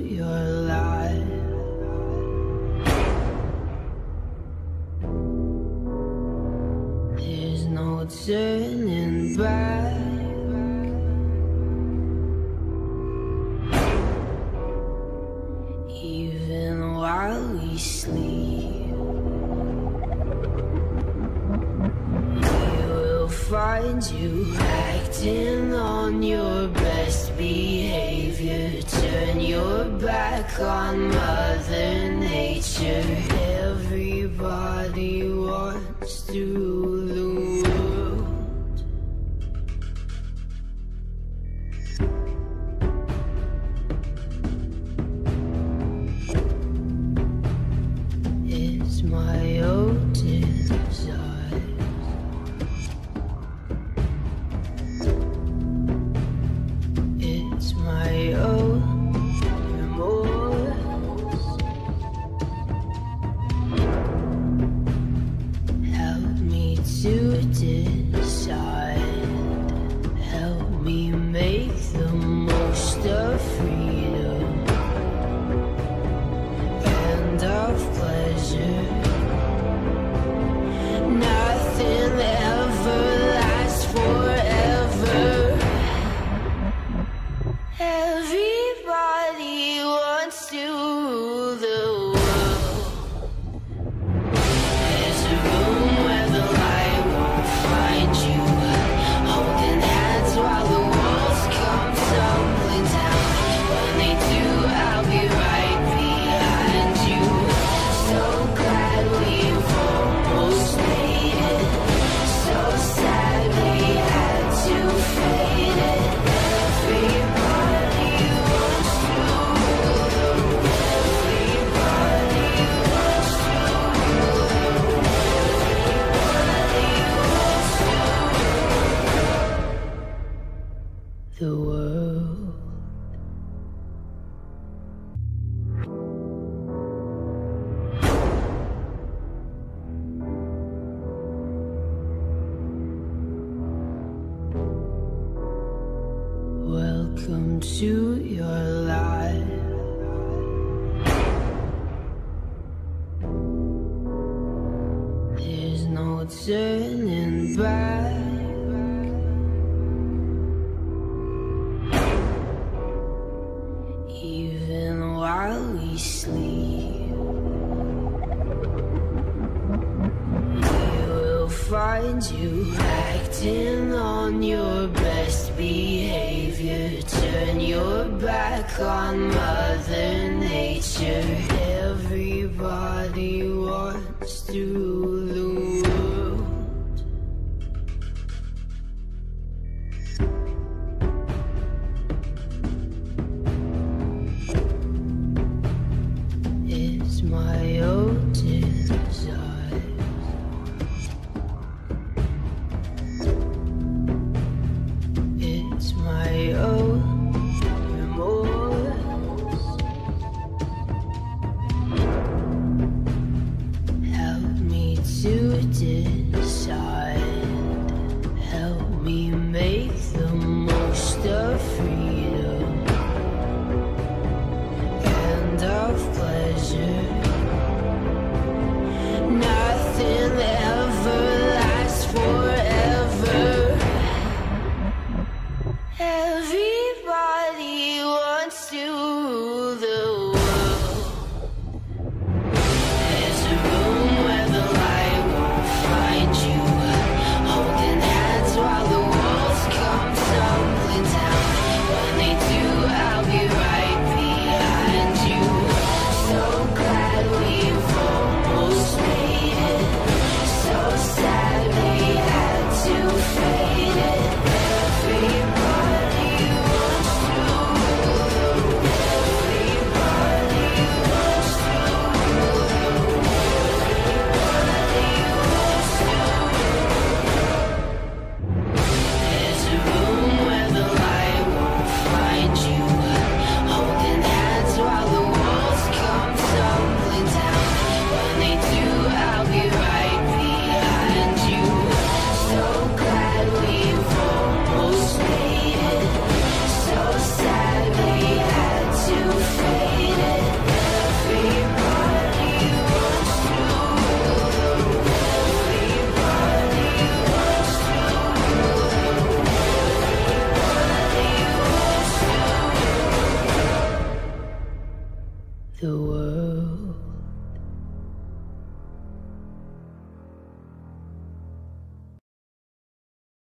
your life. There's no turning back. Even while we sleep, we will find you acting on your best behavior. Turn your back on Mother Nature. Everybody wants to rule the world. It's my own desire. It's my own remorse. Help me to decide. Help me make the most of freedom and of pleasure. Nothing ever lasts forever. Everybody wants to rule the world. There's a room where the light won't find you, holding hands while the walls come tumbling down. When they do, I'll be right behind you. So glad we've almost made it. So sad we had to fade it. Everybody wants to rule the world. Everybody wants to rule the world. Everybody wants to rule the world. Welcome to your life. There's no turning back. Even while we sleep, we will find you acting on your best behavior. Turn your back on Mother Nature. Everybody wants to rule the world. It's my own desire. It's my own remorse. Help me to decide. Help me make the most of freedom and of pleasure. Nothing ever lasts forever. Everybody wants to rule the world. There's a room where the light won't find the world.